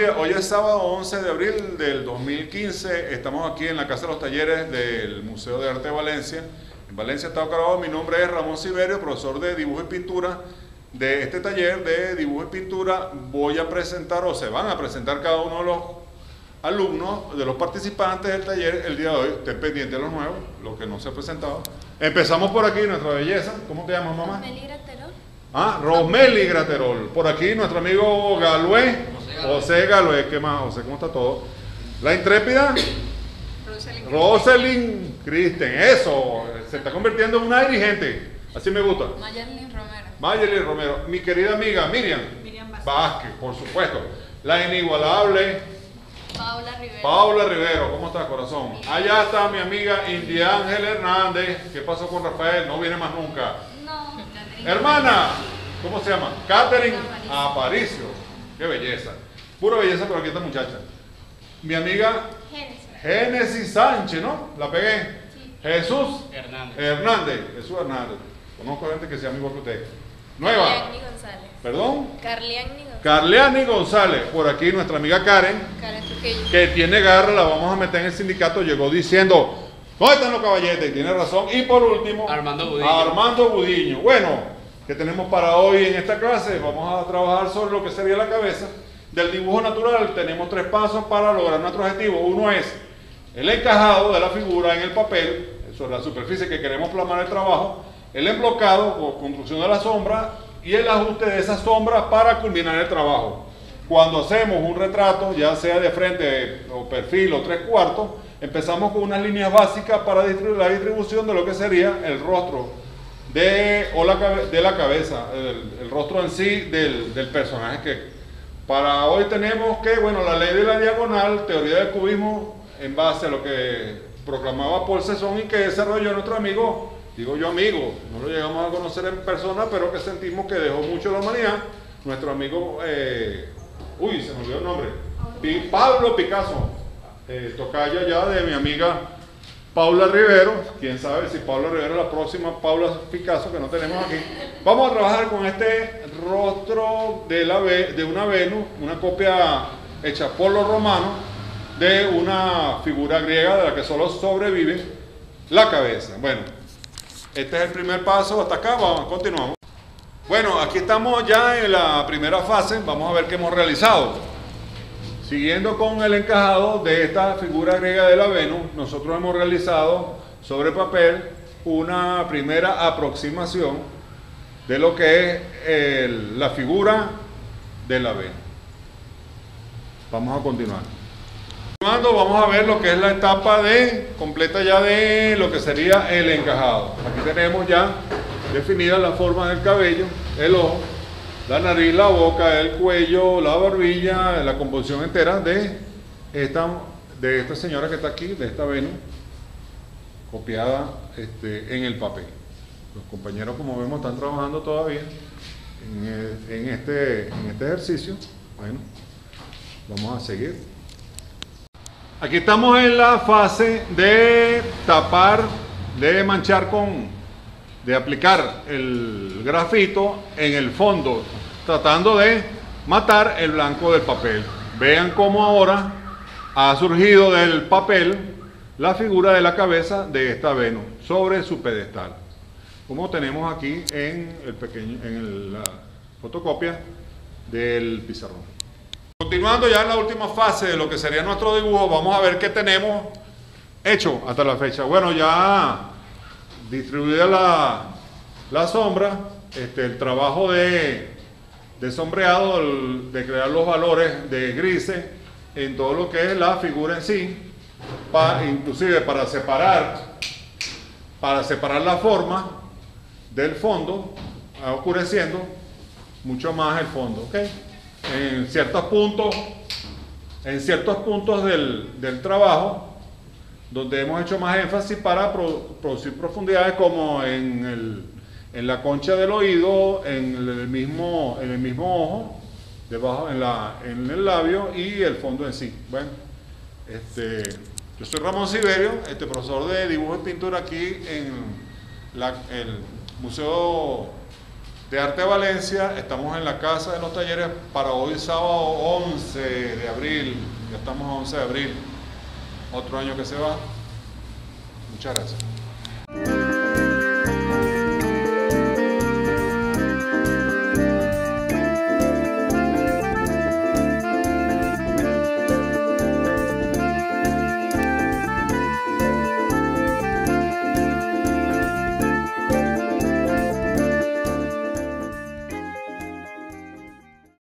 días. Hoy es sábado 11 de abril del 2015. Estamos aquí en la Casa de los Talleres del Museo de Arte de Valencia. En Valencia, Estado Carabobo. Mi nombre es Ramón Siverio, profesor de dibujo y pintura de este taller de dibujo y pintura. Voy a presentar, o se van a presentar cada uno de los alumnos, de los participantes del taller el día de hoy. Estén pendientes de los nuevos, los que no se han presentado. Empezamos por aquí, nuestra belleza. ¿Cómo te llamas, mamá? Rosmeli Graterol. Rosmeli Graterol. Por aquí nuestro amigo Galué. José Galué. ¿Qué más, José? ¿Cómo está todo? La intrépida Roselyn Kristen. Eso, se está convirtiendo en una dirigente. Así me gusta. Mayerlin Romero. Mi querida amiga Miriam Vázquez, por supuesto. La inigualable Paula Rivero. ¿Cómo estás, corazón? Allá está mi amiga India Ángel Hernández. ¿Qué pasó con Rafael? No viene más nunca. No. Hermana, ¿cómo se llama? Catherine Aparicio. Qué belleza. Pura belleza por aquí esta muchacha. Mi amiga Génesis Sánchez, ¿no? ¿La pegué? Sí. Jesús Hernández. Jesús Hernández. Conozco gente que se llama igual que usted. Nueva. Carliani González. ¿Perdón? Carliani González. Carliani González. Por aquí nuestra amiga Karen, que tiene garra, la vamos a meter en el sindicato. Llegó diciendo, ¿dónde están los caballetes? Y tiene razón. Y por último, Armando Budiño. Bueno, ¿qué tenemos para hoy en esta clase? Vamos a trabajar sobre lo que sería la cabeza del dibujo natural. Tenemos 3 pasos para lograr nuestro objetivo. Uno es el encajado de la figura en el papel, eso es la superficie que queremos plasmar el trabajo, el emblocado o construcción de la sombra y el ajuste de esa sombra para culminar el trabajo. Cuando hacemos un retrato, ya sea de frente o perfil o 3/4, empezamos con unas líneas básicas para la distribución de lo que sería el rostro de la cabeza, el rostro en sí del personaje que para hoy tenemos que, bueno, la ley de la diagonal, teoría del cubismo en base a lo que proclamaba Paul Cézanne y que desarrolló nuestro amigo, digo yo amigo, no lo llegamos a conocer en persona, pero que sentimos que dejó mucho la humanidad, nuestro amigo, se me olvidó el nombre, Pablo Picasso, tocayo ya de mi amiga Paula Rivero. Quién sabe si Paula Rivero es la próxima Paula Picasso que no tenemos aquí. Vamos a trabajar con este rostro de una Venus, una copia hecha por los romanos de una figura griega de la que solo sobrevive la cabeza. Bueno, este es el primer paso. Hasta acá, continuamos. Bueno, aquí estamos ya en la primera fase. Vamos a ver qué hemos realizado. Siguiendo con el encajado de esta figura griega de la Venus, nosotros hemos realizado sobre papel una primera aproximación de lo que es la figura de la Venus. Vamos a continuar. Continuando, vamos a ver lo que es la etapa completa ya de lo que sería el encajado. Aquí tenemos ya definida la forma del cabello, el ojo, la nariz, la boca, el cuello, la barbilla, la composición entera de esta señora que está aquí, de esta Venus, copiada en el papel. Los compañeros, como vemos, están trabajando todavía en este ejercicio. Bueno, vamos a seguir. Aquí estamos en la fase de tapar, de manchar de aplicar el grafito en el fondo, tratando de matar el blanco del papel. Vean cómo ahora ha surgido del papel la figura de la cabeza de esta Venus sobre su pedestal, como tenemos aquí en la fotocopia del pizarrón. Continuando ya en la última fase de lo que sería nuestro dibujo, vamos a ver qué tenemos hecho hasta la fecha. Bueno, ya distribuida la sombra, el trabajo de sombreado, de crear los valores de grises en todo lo que es la figura en sí, inclusive para separar la forma del fondo, oscureciendo mucho más el fondo, ¿ok? En ciertos puntos del trabajo, donde hemos hecho más énfasis para producir profundidades, como en la concha del oído, en el mismo ojo, debajo en el labio y el fondo en sí. Bueno, yo soy Ramón Siverio, profesor de dibujo y pintura aquí en el Museo de Arte Valencia. Estamos en la Casa de los Talleres para hoy sábado 11 de abril. Ya estamos a 11 de abril. Otro año que se va. Muchas gracias.